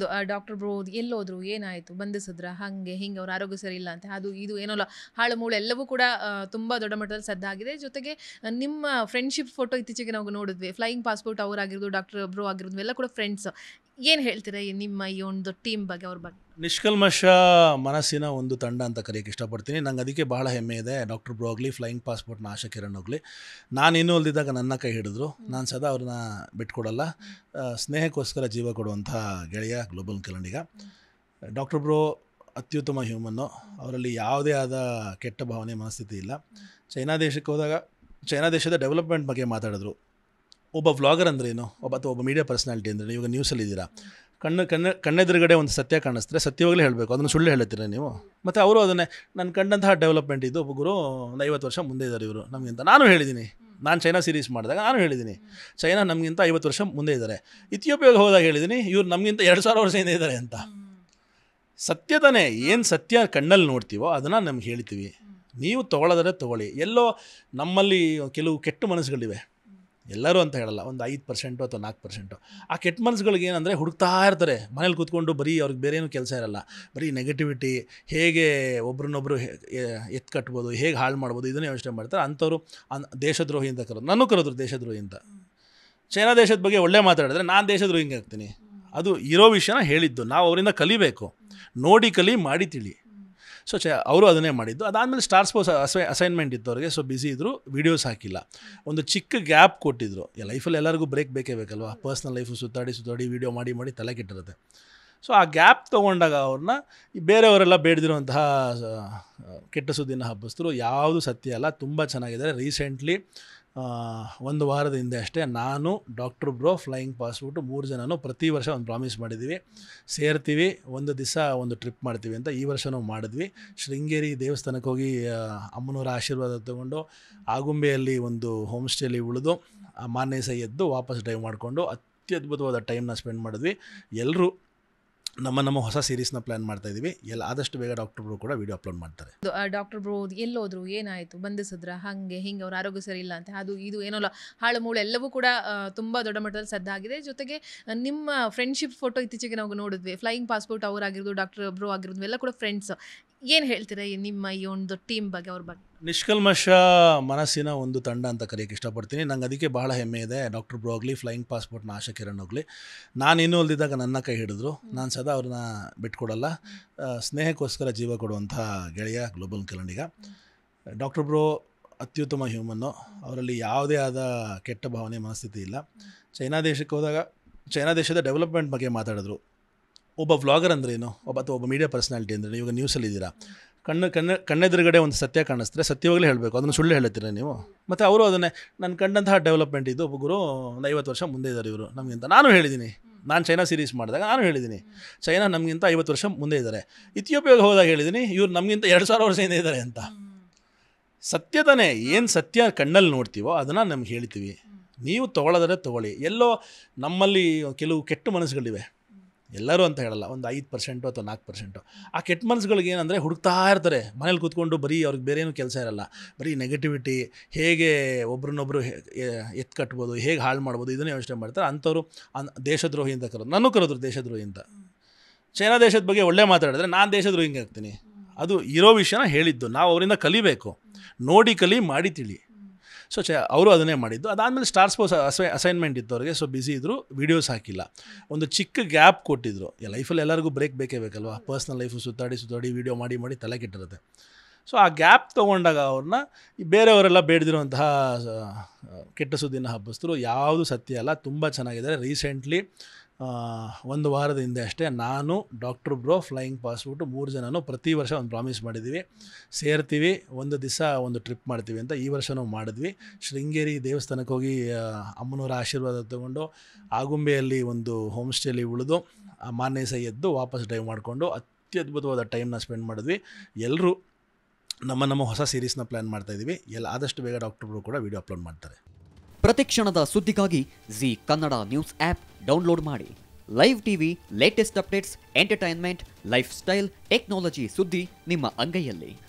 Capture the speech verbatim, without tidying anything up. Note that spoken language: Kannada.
ಡಾಕ್ಟರ್ ಬ್ರೋ ಎಲ್ಲೋದ್ರು ಏನಾಯಿತು ಬಂಧಿಸಿದ್ರ ಹಾಗೆ ಹಿಂಗೆ ಅವ್ರ ಆರೋಗ್ಯ ಸರಿ ಇಲ್ಲ ಅಂತ ಅದು ಇದು ಏನೋಲ್ಲ ಹಾಳು ಮೂಳು ಎಲ್ಲವೂ ಕೂಡ ತುಂಬ ದೊಡ್ಡ ಮಟ್ಟದಲ್ಲಿ ಸದ್ದಾಗಿದೆ. ಜೊತೆಗೆ ನಿಮ್ಮ ಫ್ರೆಂಡ್ಶಿಪ್ ಫೋಟೋ ಇತ್ತೀಚೆಗೆ ನಾವು ನೋಡಿದ್ವಿ. ಫ್ಲೈಯಿಂಗ್ ಪಾಸ್ಪೋರ್ಟ್ ಅವರಾಗಿರ್ಬೋದು, ಡಾಕ್ಟರ್ ಬ್ರೋ ಆಗಿರೋದು ಎಲ್ಲ ಕೂಡ ಫ್ರೆಂಡ್ಸ್. ಏನು ಹೇಳ್ತೀರಾ ನಿಮ್ಮ ಈ ಒಂದು ಟೀಮ್ ಬಗ್ಗೆ, ಅವ್ರ ಬಗ್ಗೆ? ನಿಷ್ಕಲ್ಮಶ ಮನಸ್ಸಿನ ಒಂದು ತಂಡ ಅಂತ ಕರೆಯೋಕ್ಕೆ ಇಷ್ಟಪಡ್ತೀನಿ. ನಂಗೆ ಅದಕ್ಕೆ ಬಹಳ ಹೆಮ್ಮೆ ಇದೆ. ಡಾಕ್ಟರ್ ಬ್ರೋ ಆಗಲಿ, ಫ್ಲೈಯಿಂಗ್ ಪಾಸ್ಪೋರ್ಟ್ನ ಆಶಾ ಕಿರಣ್ ಹೋಗಲಿ, ನಾನು ಇನ್ನೂ ಅಲ್ದಿದ್ದಾಗ ನನ್ನ ಕೈ ಹಿಡಿದ್ರು. ನಾನು ಸದಾ ಅವ್ರನ್ನ ಬಿಟ್ಕೊಡಲ್ಲ. ಸ್ನೇಹಕ್ಕೋಸ್ಕರ ಜೀವ ಕೊಡುವಂಥ ಗೆಳೆಯ ಗ್ಲೋಬಲ್ ಕನ್ನಡಿಗ. ಡಾಕ್ಟರ್ ಬ್ರೋ ಅತ್ಯುತ್ತಮ ಹ್ಯೂಮನ್ನು. ಅವರಲ್ಲಿ ಯಾವುದೇ ಆದ ಕೆಟ್ಟ ಭಾವನೆ, ಮನಸ್ಥಿತಿ ಇಲ್ಲ. ಚೈನಾ ದೇಶಕ್ಕೆ ಹೋದಾಗ ಚೈನಾ ದೇಶದ ಡೆವಲಪ್ಮೆಂಟ್ ಬಗ್ಗೆ ಮಾತಾಡಿದ್ರು. ಒಬ್ಬ ವ್ಲಾಗರ್ ಅಂದ್ರೇನು, ಒಬ್ಬ ಅಥವಾ ಒಬ್ಬ ಮೀಡಿಯಾ ಪರ್ಸ್ನಾಲಿಟಿ ಅಂದರೆ ಇವಾಗ ನ್ಯೂಸಲ್ಲಿದ್ದೀರಾ, ಕಣ್ಣು ಕಣ್ಣ ಕಣ್ಣೆದುರುಗಡೆ ಒಂದು ಸತ್ಯ ಕಾಣಿಸ್ತಾರೆ, ಸತ್ಯವಾಗಲೇ ಹೇಳಬೇಕು, ಅದನ್ನು ಸುಳ್ಳು ಹೇಳ್ತೀರಾ ನೀವು. ಮತ್ತು ಅವರು ಅದನ್ನೇ ನಾನು ಕಂಡಂತಹ ಡೆವಲಪ್ಮೆಂಟ್ ಇದು. ಒಬ್ಬರು ಒಂದು ಐವತ್ತು ವರ್ಷ ಮುಂದೆ ಇದ್ದಾರೆ ಇವರು ನಮಗಿಂತ. ನಾನು ಹೇಳಿದ್ದೀನಿ, ನಾನು ಚೈನಾ ಸೀರೀಸ್ ಮಾಡಿದಾಗ ನಾನು ಹೇಳಿದ್ದೀನಿ ಚೈನಾ ನಮಗಿಂತ ಐವತ್ತು ವರ್ಷ ಮುಂದೆ ಇದ್ದಾರೆ. ಇಥಿಯೋಪಿಯಾಗೆ ಹೋದಾಗ ಹೇಳಿದ್ದೀನಿ ಇವ್ರು ನಮಗಿಂತ ಎರಡು ಸಾವಿರ ವರ್ಷ ಹಿಂದೆ ಇದ್ದಾರೆ ಅಂತ. ಸತ್ಯ ತಾನೇ, ಏನು ಸತ್ಯ ಕಣ್ಣಲ್ಲಿ ನೋಡ್ತೀವೋ ಅದನ್ನು ನಮ್ಗೆ ಹೇಳ್ತೀವಿ. ನೀವು ತೊಗೊಳ್ಳೋದ್ರೆ ತೊಗೊಳ್ಳಿ. ಎಲ್ಲೋ ನಮ್ಮಲ್ಲಿ ಕೆಲವು ಕೆಟ್ಟ ಮನಸ್ಸುಗಳಿವೆ, ಎಲ್ಲರೂ ಅಂತ ಹೇಳಲ್ಲ, ಒಂದು ಐದು ಪರ್ಸೆಂಟು ಅಥವಾ ನಾಲ್ಕು ಪರ್ಸೆಂಟು. ಆ ಕೆಟ್ಟ ಮನಸ್ಸುಗಳಿಗೆ ಏನಂದರೆ ಹುಡುಕ್ತಾ ಇರ್ತಾರೆ. ಮನೇಲಿ ಕೂತ್ಕೊಂಡು ಬರೀ ಅವ್ರಿಗೆ ಬೇರೆ ಏನೂ ಕೆಲಸ ಇರಲ್ಲ, ಬರೀ ನೆಗೆಟಿವಿಟಿ, ಹೇಗೆ ಒಬ್ರನ್ನೊಬ್ಬರು ಎತ್ತು ಕಟ್ಬೋದು, ಹೇಗೆ ಹಾಳು ಮಾಡ್ಬೋದು, ಇದನ್ನೇ ಯೋಚನೆ ಮಾಡ್ತಾರೆ. ಅಂಥವ್ರು ಅನ್ ದೇಶದ್ರೋಹಿ ಅಂತ ಕರೋದು. ನನಗೂ ಕರೋದ್ರು ದೇಶದ್ರೋಹಿ ಅಂತ. ಚೈನಾ ದೇಶದ ಬಗ್ಗೆ ಒಳ್ಳೆ ಮಾತಾಡಿದ್ರೆ ನಾನು ದೇಶದ್ರೋಹಿಂಗೆ ಆಗ್ತೀನಿ. ಅದು ಇರೋ ವಿಷಯನ ಹೇಳಿದ್ದು. ನಾವು ಅವರಿಂದ ಕಲಿಬೇಕು, ನೋಡಿ ಕಲಿ, ಮಾಡಿ ತಿಳಿ. ಸೊ ಚ ಅವರು ಅದನ್ನೇ ಮಾಡಿದ್ದು. ಅದಾದಮೇಲೆ ಸ್ಟಾರ್ ಸ್ಪೋರ್ಟ್ಸ್ ಅಸೈ ಅಸೈನ್ಮೆಂಟ್ ಇತ್ತು ಅವ್ರಿಗೆ. ಸೊ ಬ್ಯುಸಿ ಇದ್ದರು, ವೀಡಿಯೋಸ್ ಹಾಕಿಲ್ಲ. ಒಂದು ಚಿಕ್ಕ ಗ್ಯಾಪ್ ಕೊಟ್ಟಿದ್ದರು. ಲೈಫಲ್ಲಿ ಎಲ್ಲರಿಗೂ ಬ್ರೇಕ್ ಬೇಕೇ ಬೇಕಲ್ವ. ಪರ್ಸ್ನಲ್ ಲೈಫು ಸುತ್ತಾಡಿ ಸುತ್ತಾಡಿ ವೀಡಿಯೋ ಮಾಡಿ ಮಾಡಿ ತಲೆ ಕೆಟ್ಟಿರುತ್ತೆ. ಸೊ ಆ ಗ್ಯಾಪ್ ತೊಗೊಂಡಾಗ ಅವ್ರನ್ನ ಬೇರೆಯವರೆಲ್ಲ ಬೇಡದಿರುವಂತಹ ಕೆಟ್ಟ ಸುದ್ದಿನ ಹಬ್ಬಿಸಿದ್ರು. ಯಾವುದು ಸತ್ಯ ಅಲ್ಲ, ತುಂಬ ಚೆನ್ನಾಗಿದ್ದಾರೆ. ರೀಸೆಂಟ್ಲಿ ಒಂದು ವಾರದ ಹಿಂದೆ ಅಷ್ಟೇ ನಾನು, ಡಾಕ್ಟರ್ ಬ್ರೋ, ಫ್ಲೈಯಿಂಗ್ ಪಾಸ್ಪೋರ್ಟು ಮೂರು ಜನನೂ ಪ್ರತಿ ವರ್ಷ ಒಂದು ಪ್ರಾಮಿಸ್ ಮಾಡಿದ್ದೀವಿ, ಸೇರ್ತೀವಿ, ಒಂದು ದಿವಸ ಒಂದು ಟ್ರಿಪ್ ಮಾಡ್ತೀವಿ ಅಂತ. ಈ ವರ್ಷವೂ ಮಾಡಿದ್ವಿ. ಶೃಂಗೇರಿ ದೇವಸ್ಥಾನಕ್ಕೆ ಹೋಗಿ ಅಮ್ಮನವರ ಆಶೀರ್ವಾದ ತಗೊಂಡು ಆಗುಂಬೆಯಲ್ಲಿ ಒಂದು ಹೋಮ್ ಸ್ಟೇಲಿ ಉಳಿದು ಆ ಮಾನ್ಯ ಸೈ ಎದ್ದು ವಾಪಸ್ ಡ್ರೈವ್ ಮಾಡಿಕೊಂಡು ಅತ್ಯದ್ಭುತವಾದ ಟೈಮ್ನ ಸ್ಪೆಂಡ್ ಮಾಡಿದ್ವಿ. ಎಲ್ಲರೂ ನಮ್ಮ ನಮ್ಮ ಹೊಸ ಸೀರೀಸ್ನ ಪ್ಲ್ಯಾನ್ ಮಾಡ್ತಾ ಇದ್ದೀವಿ. ಎಲ್ಲ ಆದಷ್ಟು ಬೇಗ ಡಾಕ್ಟರ್ ಬ್ರೋ ಕೂಡ ವಿಡಿಯೋ ಅಪ್ಲೋಡ್ ಮಾಡ್ತಾರೆ. ಡಾಕ್ಟರ್ ಬ್ರೋ ಎಲ್ಲೋದ್ರು ಏನಾಯಿತು ಬಂಧಿಸಿದ್ರ ಹಾಗೆ ಹಿಂಗೆ ಅವ್ರ ಆರೋಗ್ಯ ಸರಿ ಇಲ್ಲ ಅಂತ ಅದು ಇದು ಏನೋಲ್ಲ ಹಾಳು ಮೂಳು ಎಲ್ಲವೂ ಕೂಡ ತುಂಬ ದೊಡ್ಡ ಮಟ್ಟದಲ್ಲಿ ಸದ್ದಾಗಿದೆ. ಜೊತೆಗೆ ನಿಮ್ಮ ಫ್ರೆಂಡ್ಶಿಪ್ ಫೋಟೋ ಇತ್ತೀಚೆಗೆ ನಾವು ನೋಡಿದ್ವಿ. ಫ್ಲೈಯಿಂಗ್ ಪಾಸ್ಪೋರ್ಟ್ ಅವರಾಗಿರ್ಬೋದು, ಡಾಕ್ಟರ್ ಬ್ರೋ ಆಗಿರೋದು ಎಲ್ಲ ಕೂಡ ಫ್ರೆಂಡ್ಸ್. ಏನು ಹೇಳ್ತೀರಾ ನಿಮ್ಮ ಈ ಒಂದು ಟೀಮ್ ಬಗ್ಗೆ, ಅವ್ರ ಬಗ್ಗೆ? ನಿಷ್ಕಲ್ಮಶ ಮನಸ್ಸಿನ ಒಂದು ತಂಡ ಅಂತ ಕರೆಯೋಕ್ಕೆ ಇಷ್ಟಪಡ್ತೀನಿ. ನಂಗೆ ಅದಕ್ಕೆ ಬಹಳ ಹೆಮ್ಮೆ ಇದೆ. ಡಾಕ್ಟರ್ ಬ್ರೋ ಆಗಲಿ, ಫ್ಲೈಯಿಂಗ್ ಪಾಸ್ಪೋರ್ಟ್ನ ಆಶಾ ಕಿರಣ್ ಹೋಗಲಿ, ನಾನು ಇನ್ನೂ ಅಲ್ದಿದ್ದಾಗ ನನ್ನ ಕೈ ಹಿಡಿದ್ರು. ನಾನು ಸದಾ ಅವ್ರನ್ನ ಬಿಟ್ಕೊಡಲ್ಲ. ಸ್ನೇಹಕ್ಕೋಸ್ಕರ ಜೀವ ಕೊಡುವಂಥ ಗೆಳೆಯ ಗ್ಲೋಬಲ್ ಕನ್ನಡಿಗ. ಡಾಕ್ಟರ್ ಬ್ರೋ ಅತ್ಯುತ್ತಮ ಹ್ಯೂಮನ್ನು. ಅವರಲ್ಲಿ ಯಾವುದೇ ಆದ ಕೆಟ್ಟ ಭಾವನೆ, ಮನಸ್ಥಿತಿ ಇಲ್ಲ. ಚೈನಾ ದೇಶಕ್ಕೆ ಹೋದಾಗ ಚೈನಾ ದೇಶದ ಡೆವಲಪ್ಮೆಂಟ್ ಬಗ್ಗೆ ಮಾತಾಡಿದ್ರು. ಒಬ್ಬ ವ್ಲಾಗರ್ ಅಂದ್ರೇನು, ಒಬ್ಬ ಅಥವಾ ಒಬ್ಬ ಮೀಡಿಯಾ ಪರ್ಸ್ನಾಲಿಟಿ ಅಂದರೆ ಇವಾಗ ನ್ಯೂಸಲ್ಲಿದ್ದೀರಾ, ಕಣ್ಣು ಕಣ್ಣ ಕಣ್ಣೆದುರುಗಡೆ ಒಂದು ಸತ್ಯ ಕಾಣಿಸ್ತಾರೆ, ಸತ್ಯವಾಗಲೇ ಹೇಳಬೇಕು, ಅದನ್ನು ಸುಳ್ಳು ಹೇಳ್ತೀರಾ ನೀವು. ಮತ್ತು ಅವರು ಅದನ್ನೇ ನಾನು ಕಂಡಂತಹ ಡೆವಲಪ್ಮೆಂಟ್ ಇದು. ಒಬ್ಬರು ಒಂದು ಐವತ್ತು ವರ್ಷ ಮುಂದೆ ಇದ್ದಾರೆ ಇವರು ನಮಗಿಂತ. ನಾನು ಹೇಳಿದ್ದೀನಿ, ನಾನು ಚೈನಾ ಸೀರೀಸ್ ಮಾಡಿದಾಗ ನಾನು ಹೇಳಿದ್ದೀನಿ ಚೈನಾ ನಮಗಿಂತ ಐವತ್ತು ವರ್ಷ ಮುಂದೆ ಇದ್ದಾರೆ. ಇಥಿಯೋಪಿಯಾಗೆ ಹೋದಾಗ ಹೇಳಿದ್ದೀನಿ ಇವ್ರು ನಮಗಿಂತ ಎರಡು ಸಾವಿರ ವರ್ಷ ಹಿಂದೆ ಇದ್ದಾರೆ ಅಂತ. ಸತ್ಯ ತಾನೇ, ಏನು ಸತ್ಯ ಕಣ್ಣಲ್ಲಿ ನೋಡ್ತೀವೋ ಅದನ್ನು ನಮ್ಗೆ ಹೇಳ್ತೀವಿ. ನೀವು ತೊಗೊಳ್ಳೋದ್ರೆ ತೊಗೊಳ್ಳಿ. ಎಲ್ಲೋ ನಮ್ಮಲ್ಲಿ ಕೆಲವು ಕೆಟ್ಟ ಮನಸ್ಸುಗಳಿವೆ, ಎಲ್ಲರೂ ಅಂತ ಹೇಳಲ್ಲ, ಒಂದು ಐದು ಪರ್ಸೆಂಟು ಅಥವಾ ನಾಲ್ಕು ಪರ್ಸೆಂಟು. ಆ ಕೆಟ್ಟ ಮನಸ್ಸುಗಳಿಗೆ ಏನಂದರೆ ಹುಡುಕ್ತಾ ಇರ್ತಾರೆ. ಮನೇಲಿ ಕೂತ್ಕೊಂಡು ಬರೀ ಅವ್ರಿಗೆ ಬೇರೆ ಏನೂ ಕೆಲಸ ಇರಲ್ಲ, ಬರೀ ನೆಗೆಟಿವಿಟಿ, ಹೇಗೆ ಒಬ್ರನ್ನೊಬ್ಬರು ಎತ್ತು ಕಟ್ಬೋದು, ಹೇಗೆ ಹಾಳು ಮಾಡ್ಬೋದು, ಇದನ್ನೇ ಯೋಚನೆ ಮಾಡ್ತಾರೆ. ಅಂಥವ್ರು ಅನ್ ದೇಶದ್ರೋಹಿ ಅಂತ ಕರೋದು. ನನಗೂ ಕರೋದ್ರು ದೇಶದ್ರೋಹಿ ಅಂತ. ಚೈನಾ ದೇಶದ ಬಗ್ಗೆ ಒಳ್ಳೆ ಮಾತಾಡಿದ್ರೆ ನಾನು ದೇಶದ್ರೋಹಿಂಗೆ ಆಗ್ತೀನಿ. ಅದು ಇರೋ ವಿಷಯನ ಹೇಳಿದ್ದು. ನಾವು ಅವರಿಂದ ಕಲಿಬೇಕು, ನೋಡಿ ಕಲಿ, ಮಾಡಿ ತಿಳಿ. ಸೊ ಚ ಅವರು ಅದನ್ನೇ ಮಾಡಿದ್ದು. ಅದಾದಮೇಲೆ ಸ್ಟಾರ್ ಸ್ಪೋರ್ಟ್ಸ್ ಅಸೈ ಅಸೈನ್ಮೆಂಟ್ ಇತ್ತು ಅವ್ರಿಗೆ. ಸೊ ಬ್ಯುಸಿ ಇದ್ದರು, ವೀಡಿಯೋಸ್ ಹಾಕಿಲ್ಲ. ಒಂದು ಚಿಕ್ಕ ಗ್ಯಾಪ್ ಕೊಟ್ಟಿದ್ದರು. ಲೈಫಲ್ಲಿ ಎಲ್ಲರಿಗೂ ಬ್ರೇಕ್ ಬೇಕೇ ಬೇಕಲ್ವ. ಪರ್ಸ್ನಲ್ ಲೈಫು ಸುತ್ತಾಡಿ ಸುತ್ತಾಡಿ ವೀಡಿಯೋ ಮಾಡಿ ಮಾಡಿ ತಲೆ ಕೆಟ್ಟಿರುತ್ತೆ. ಸೊ ಆ ಗ್ಯಾಪ್ ತೊಗೊಂಡಾಗ ಅವ್ರನ್ನ ಬೇರೆಯವರೆಲ್ಲ ಬೇಡದಿರುವಂತಹ ಕೆಟ್ಟ ಸುದ್ದಿನ ಹಬ್ಬಿಸಿದ್ರು. ಯಾವುದು ಸತ್ಯ ಅಲ್ಲ, ತುಂಬ ಚೆನ್ನಾಗಿದ್ದಾರೆ. ರೀಸೆಂಟ್ಲಿ ಒಂದು ವಾರದ ಹಿಂದೆ ಅಷ್ಟೇ ನಾನು, ಡಾಕ್ಟರ್ ಬ್ರೋ, ಫ್ಲೈಯಿಂಗ್ ಪಾಸ್ಪೋರ್ಟು ಮೂರು ಜನನೂ ಪ್ರತಿ ವರ್ಷ ಒಂದು ಪ್ರಾಮಿಸ್ ಮಾಡಿದ್ದೀವಿ, ಸೇರ್ತೀವಿ, ಒಂದು ದಿವಸ ಒಂದು ಟ್ರಿಪ್ ಮಾಡ್ತೀವಿ ಅಂತ. ಈ ವರ್ಷವೂ ಮಾಡಿದ್ವಿ. ಶೃಂಗೇರಿ ದೇವಸ್ಥಾನಕ್ಕೆ ಹೋಗಿ ಅಮ್ಮನವರ ಆಶೀರ್ವಾದ ತಗೊಂಡು ಆಗುಂಬೆಯಲ್ಲಿ ಒಂದು ಹೋಮ್ ಸ್ಟೇಲಿ ಉಳಿದು ಆ ಮಾನ್ಯ ಸೈ ಎದ್ದು ವಾಪಸ್ ಡ್ರೈವ್ ಮಾಡಿಕೊಂಡು ಅತ್ಯದ್ಭುತವಾದ ಟೈಮ್ನ ಸ್ಪೆಂಡ್ ಮಾಡಿದ್ವಿ. ಎಲ್ಲರೂ ನಮ್ಮ ನಮ್ಮ ಹೊಸ ಸೀರೀಸ್ನ ಪ್ಲ್ಯಾನ್ ಮಾಡ್ತಾ ಇದ್ದೀವಿ. ಎಲ್ಲ ಆದಷ್ಟು ಬೇಗ ಡಾಕ್ಟರ್ ಬ್ರೋ ಕೂಡ ವಿಡಿಯೋ ಅಪ್ಲೋಡ್ ಮಾಡ್ತಾರೆ. ಪ್ರತಿಕ್ಷಣದ ಸುದ್ದಿಗಾಗಿ Zee Kannada news app download ಮಾಡಿ. Live TV, latest updates, entertainment, lifestyle, technology ಸುದ್ದಿ ನಿಮ್ಮ ಅಂಗೈಯಲ್ಲಿ.